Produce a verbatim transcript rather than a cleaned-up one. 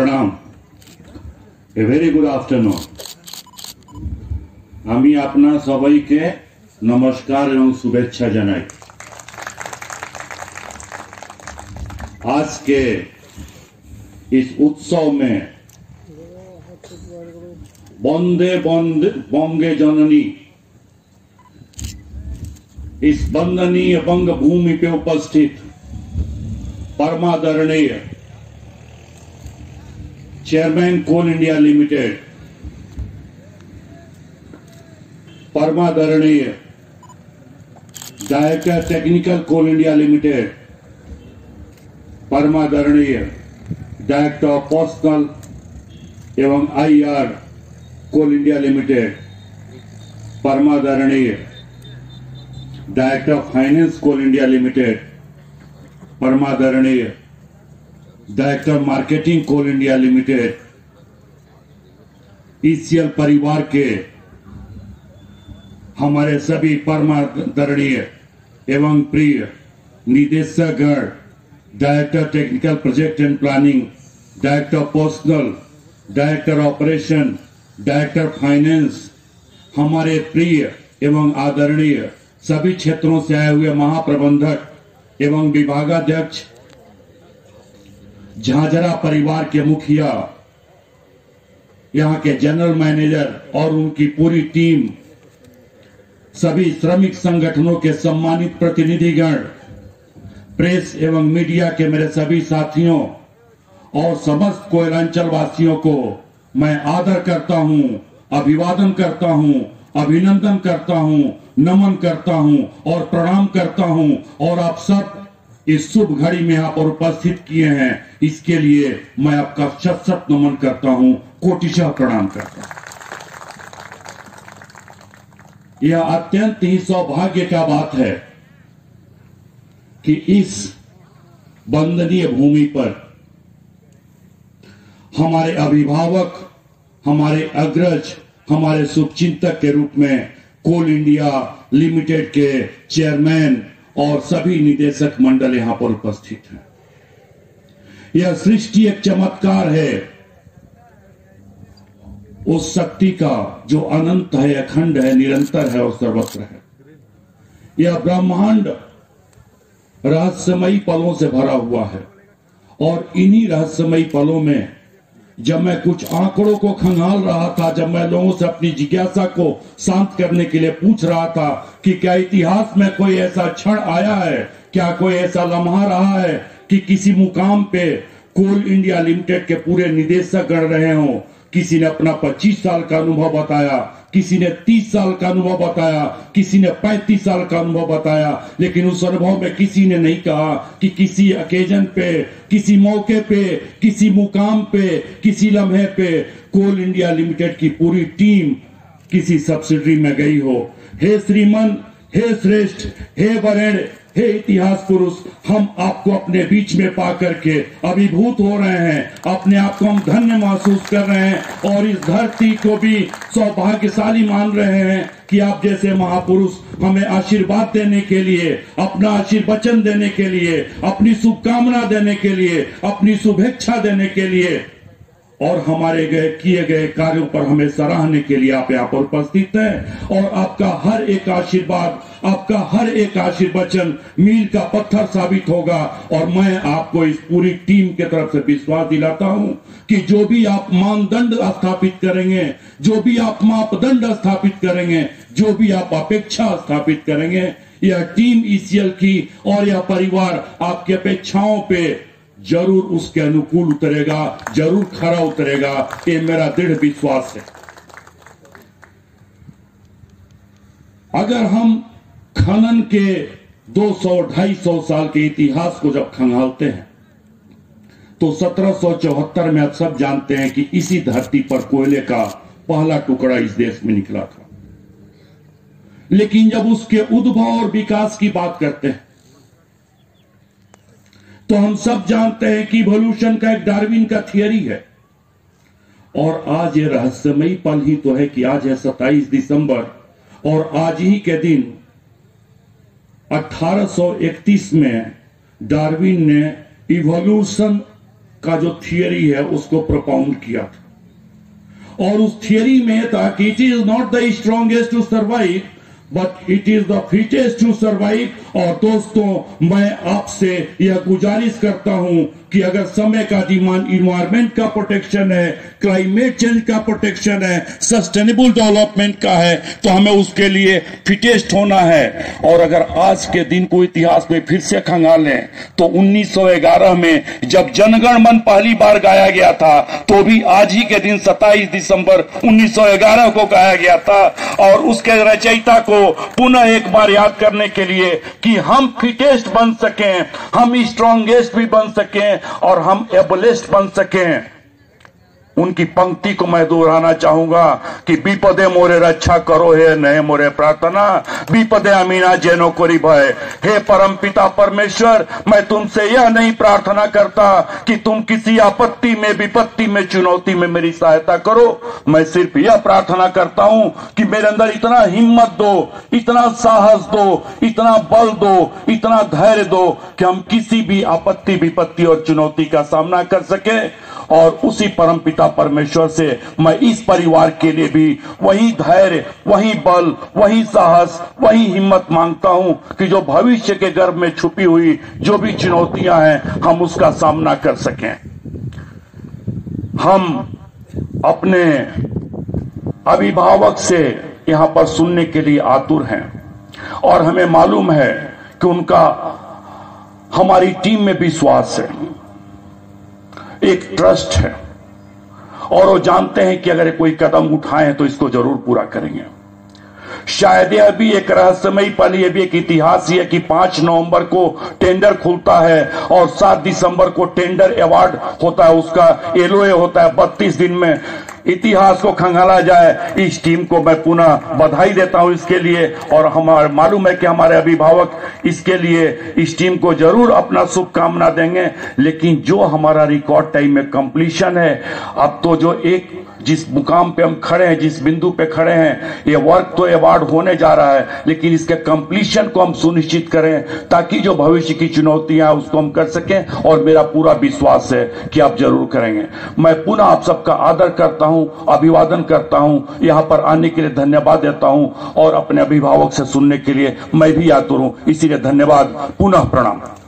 प्रणाम। A very good afternoon. আমি আপনার সবাইকে नमस्कार एवं शुभेच्छा জানাই। आज के इस उत्सव में वंदे वंदे बंगे जननी इस वंदनीय बंग भूमि पे उपस्थित परमादरणीय चेयरमैन कोल इंडिया लिमिटेड, परमादरणीय director technical coal India limited, परमादरणीय डायरेक्टर ऑफ पर्सनल एवं आईआर कोल इंडिया लिमिटेड, परमादरणीय director of finance coal India limited, परमादरणीय director marketing coal India limited, ECL परिवार के हमारे सभी परमादरणीय एवं प्रिय निदेशकगण, director technical project and planning, director personnel, director operation, director finance, हमारे प्रिय एवं आदरणीय सभी क्षेत्रों से आए हुए महाप्रबंधक एवं विभागाध्यक्ष, झाझरा परिवार के मुखिया, यहाँ के जनरल मैनेजर और उनकी पूरी टीम, सभी श्रमिक संगठनों के सम्मानित प्रतिनिधिगण, प्रेस एवं मीडिया के मेरे सभी साथियों और समस्त कोयलांचल वासियों को मैं आदर करता हूं, अभिवादन करता हूं, अभिनंदन करता हूं, नमन करता हूं और प्रणाम करता हूं। और आप सब इस शुभ घड़ी में यहाँ पर उपस्थित किए हैं, इसके लिए मैं आपका शत शत नमन करता हूं, कोटिशः प्रणाम करता हूं। यह अत्यंत ही सौभाग्य का बात है कि इस वंदनीय भूमि पर हमारे अभिभावक, हमारे अग्रज, हमारे शुभचिंतक के रूप में कोल इंडिया लिमिटेड के चेयरमैन और सभी निदेशक मंडल यहां पर उपस्थित हैं। यह सृष्टि एक चमत्कार है उस शक्ति का जो अनंत है, अखंड है, निरंतर है और सर्वत्र है। यह ब्रह्मांड रहस्यमयी पलों से भरा हुआ है और इन्हीं रहस्यमयी पलों में जब मैं कुछ आंकड़ों को खंगाल रहा था, जब मैं लोगों से अपनी जिज्ञासा को शांत करने के लिए पूछ रहा था कि क्या इतिहास में कोई ऐसा क्षण आया है, क्या कोई ऐसा लम्हा रहा है कि किसी मुकाम पे कोल इंडिया लिमिटेड के पूरे निदेशक गण रहे हों। किसी ने अपना पच्चीस साल का अनुभव बताया, किसी ने तीस साल का अनुभव बताया, किसी ने पैंतीस साल का अनुभव बताया, लेकिन उस अनुभव में किसी ने नहीं कहा कि किसी ओकेजन पे, किसी मौके पे, किसी मुकाम पे, किसी लम्हे पे कोल इंडिया लिमिटेड की पूरी टीम किसी सब्सिडरी में गई हो। हे श्रीमन, हे श्रेष्ठ, हे वरेण्य, हे इतिहास पुरुष, हम आपको अपने बीच में पा करके अभिभूत हो रहे हैं, अपने आप को हम धन्य महसूस कर रहे हैं और इस धरती को भी सौभाग्यशाली मान रहे हैं कि आप जैसे महापुरुष हमें आशीर्वाद देने के लिए, अपना आशीर्वचन देने के लिए, अपनी शुभकामना देने के लिए, अपनी शुभेच्छा देने के लिए और हमारे गए किए गए कार्यों पर हमें सराहने के लिए आप यहाँ पर उपस्थित हैं। और आपका हर एक आशीर्वाद, आपका हर एक आशीर्वचन मील का पत्थर साबित होगा। और मैं आपको इस पूरी टीम के तरफ से विश्वास दिलाता हूं कि जो भी आप मानदंड स्थापित करेंगे, जो भी आप मापदंड स्थापित करेंगे, जो भी आप अपेक्षा स्थापित करेंगे, यह टीम ईसीएल की और यह परिवार आपकी अपेक्षाओं पे जरूर उसके अनुकूल उतरेगा, जरूर खरा उतरेगा, ये मेरा दृढ़ विश्वास है। अगर हम खनन के दो सौ ढाई सौ साल के इतिहास को जब खंगालते हैं तो सत्रह सौ चौहत्तर में आप सब जानते हैं कि इसी धरती पर कोयले का पहला टुकड़ा इस देश में निकला था। लेकिन जब उसके उद्भव और विकास की बात करते हैं तो हम सब जानते हैं कि इवोल्यूशन का एक डार्विन का थियरी है। और आज ये रहस्यमयी पल ही तो है कि आज है सत्ताईस दिसंबर और आज ही के दिन अठारह सौ इकतीस में डार्विन ने इवोल्यूशन का जो थियरी है उसको प्रोपाउंड किया था। और उस थियरी में था कि it is not the strongest to survive but it is the fittest to survive. और दोस्तों, मैं आपसे यह गुजारिश करता हूं कि अगर समय का डिमांड इन्वायरमेंट का प्रोटेक्शन है, क्लाइमेट चेंज का प्रोटेक्शन है, सस्टेनेबल डेवलपमेंट का है, तो हमें उसके लिए फिटेस्ट होना है। और अगर आज के दिन को इतिहास में फिर से खंगालें तो उन्नीस सौ ग्यारह में जब जनगण मन पहली बार गाया गया था तो भी आज ही के दिन सत्ताईस दिसंबर उन्नीस सौ ग्यारह को गाया गया था। और उसके रचयिता को पुनः एक बार याद करने के लिए कि हम फिटेस्ट बन सकें, हम स्ट्रॉन्गेस्ट भी बन सकें और हम एबलेस्ट बन सकें, उनकी पंक्ति को मैं दोहराना चाहूंगा कि विपदे मोरे रक्षा करो हे नए मोरे प्रार्थना, विपदे अमीना जैनो कोरी भय। हे परम पिता परमेश्वर, मैं तुमसे यह नहीं प्रार्थना करता कि तुम किसी आपत्ति में, विपत्ति में, चुनौती में मेरी सहायता करो। मैं सिर्फ यह प्रार्थना करता हूं कि मेरे अंदर इतना हिम्मत दो, इतना साहस दो, इतना बल दो, इतना धैर्य दो कि हम किसी भी आपत्ति, विपत्ति और चुनौती का सामना कर सके। और उसी परमपिता परमेश्वर से मैं इस परिवार के लिए भी वही धैर्य, वही बल, वही साहस, वही हिम्मत मांगता हूं कि जो भविष्य के गर्भ में छुपी हुई जो भी चुनौतियां हैं हम उसका सामना कर सकें। हम अपने अभिभावक से यहां पर सुनने के लिए आतुर हैं और हमें मालूम है कि उनका हमारी टीम में विश्वास है, एक ट्रस्ट है और वो जानते हैं कि अगर कोई कदम उठाएं तो इसको जरूर पूरा करेंगे। शायद यह भी एक रहस्यमयी पल, यह भी एक इतिहास ही है कि पांच नवंबर को टेंडर खुलता है और सात दिसंबर को टेंडर अवार्ड होता है, उसका एलओए होता है। बत्तीस दिन में इतिहास को खंगाला जाए। इस टीम को मैं पुनः बधाई देता हूं इसके लिए और हमारे मालूम है कि हमारे अभिभावक इसके लिए इस टीम को जरूर अपना शुभकामना देंगे। लेकिन जो हमारा रिकॉर्ड टाइम में कंप्लीशन है, अब तो जो एक जिस मुकाम पे हम खड़े हैं, जिस बिंदु पे खड़े हैं, ये वर्क तो अवार्ड होने जा रहा है, लेकिन इसके कंप्लीशन को हम सुनिश्चित करें ताकि जो भविष्य की चुनौतियां हैं उसको हम कर सकें। और मेरा पूरा विश्वास है कि आप जरूर करेंगे। मैं पुनः आप सबका आदर करता हूं, अभिवादन करता हूं, यहां पर आने के लिए धन्यवाद देता हूं और अपने अभिभावक से सुनने के लिए मैं भी आतुर हूं। इसीलिए धन्यवाद, पुनः प्रणाम।